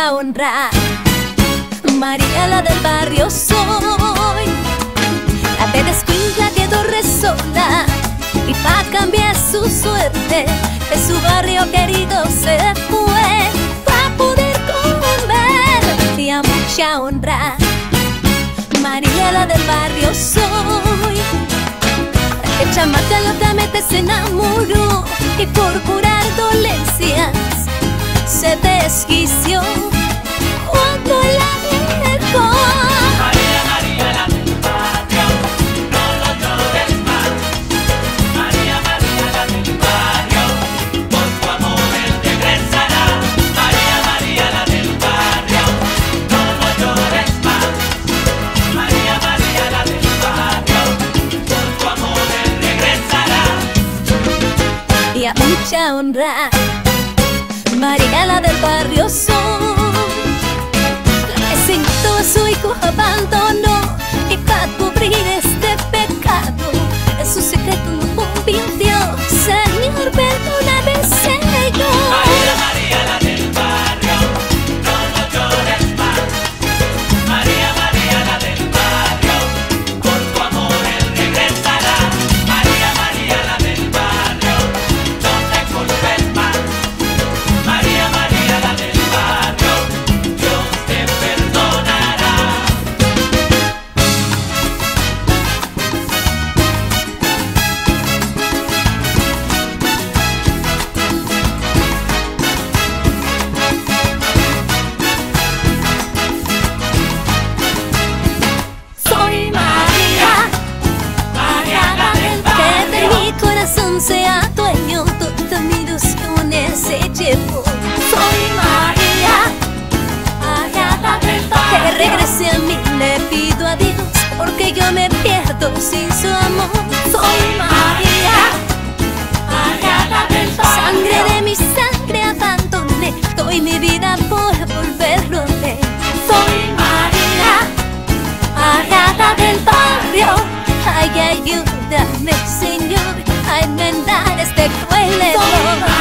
mucha honra. María la del barrio soy, la bebé escuincla quedó resola y pa' cambiar su suerte de su barrio querido se fue pa' poder comer y a mucha honra. María la del barrio soy, la que chamaca locamente se enamoró y por curar dolencias se desquició cuando la dejó. María, María la del barrio, no lo llores más. María, María la del barrio, por tu amor él regresará. María, María la del barrio, no lo llores más. María, María la del barrio, por tu amor él regresará. Y a mucha honra, María la del barrio soy, la que sin todo a su hijo abandonó y para cubrir este pecado en su secreto lo convirtió. Señor, perdóname, Señor. María, María la del barrio, no lo llores más. María, María la del barrio, por tu amor él regresará. María, María la del barrio, no te culpes más. María, María la del barrio, Dios te perdonará. Soy María, María la del que de barrio, mi corazón se adueñó, todas mis ilusiones se llevó. Soy María, María la del que barrio. regrese a mí, le pido a Dios, porque yo me pierdo sin su amor. Soy María, María la del barrio. sangre de mi sangre abandoné, doy mi vida por volverlo a ver. Soy María, María la del barrio, ay, ayúdame, Señor, a enmendar este cruel error.